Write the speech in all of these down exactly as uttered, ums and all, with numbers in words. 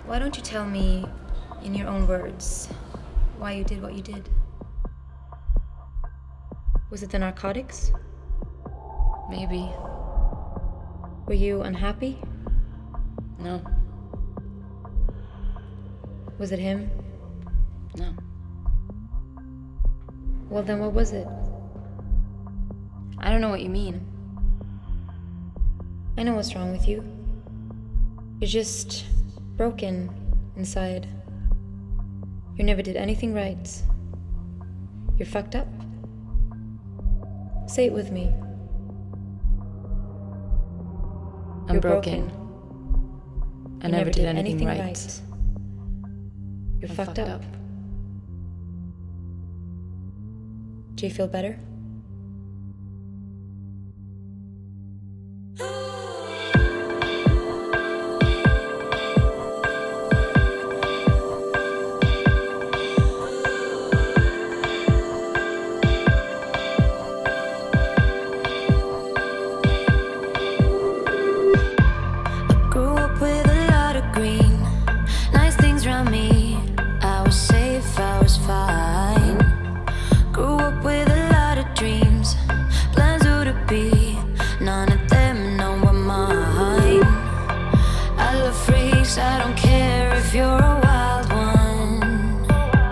Why don't you tell me, in your own words, why you did what you did? Was it the narcotics? Maybe. Were you unhappy? No. Was it him? No. Well, then what was it? I don't know what you mean. I know what's wrong with you. You're just broken inside. You never did anything right. You're fucked up. Say it with me. I'm You're broken. broken. I You never did anything right. You're I'm fucked, fucked up. up. Do you feel better? I don't care if you're a wild one.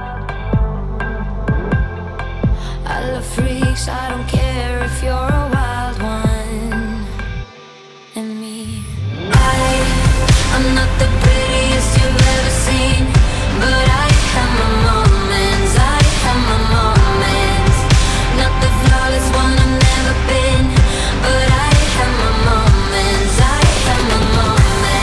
I love freaks, I don't care if you're a wild one. And me, I, I'm not the prettiest you've ever seen, but I have my moments, I have my moments. Not the flawless one I've never been, but I have my moments, I have my moments.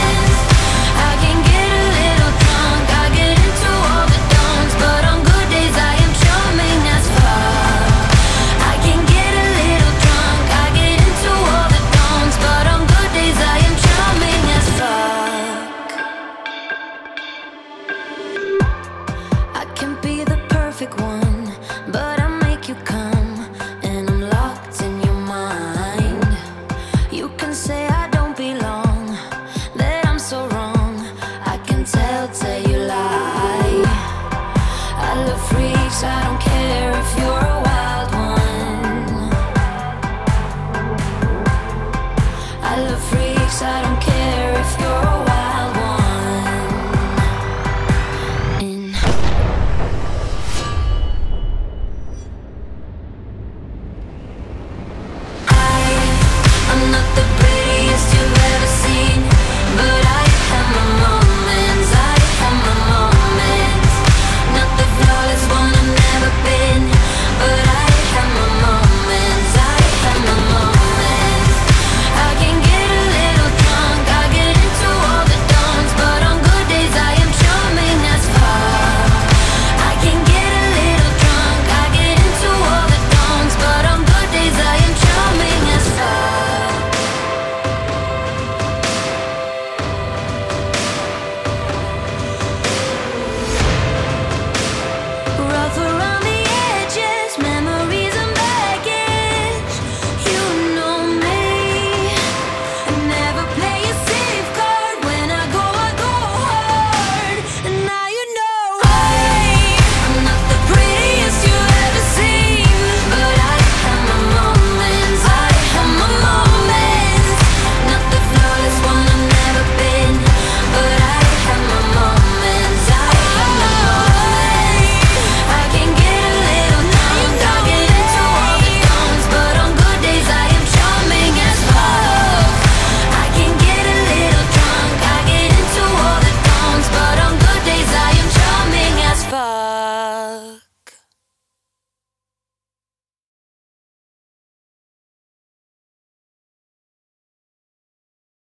One, but I make you come, and I'm locked in your mind. You can say I don't belong, that I'm so wrong. I can tell, tell you lie. I love freaks, I don't care if you're a wild one. I love freaks, I don't care if you're a wild one. I'm not the prettiest you've ever